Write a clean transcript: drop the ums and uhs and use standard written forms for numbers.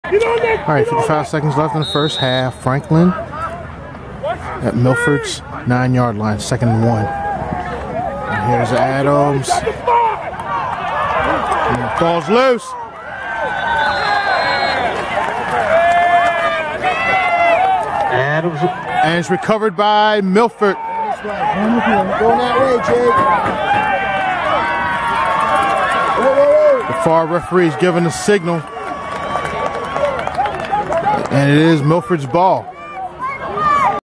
All right, 55 seconds left in the first half. Franklin at Milford's 9-yard line, 2nd and 1. And here's Adams. And the ball's loose. Adams. And it's recovered by Milford. Going that way, Jake. The far referee's giving the signal. And it is Milford's ball.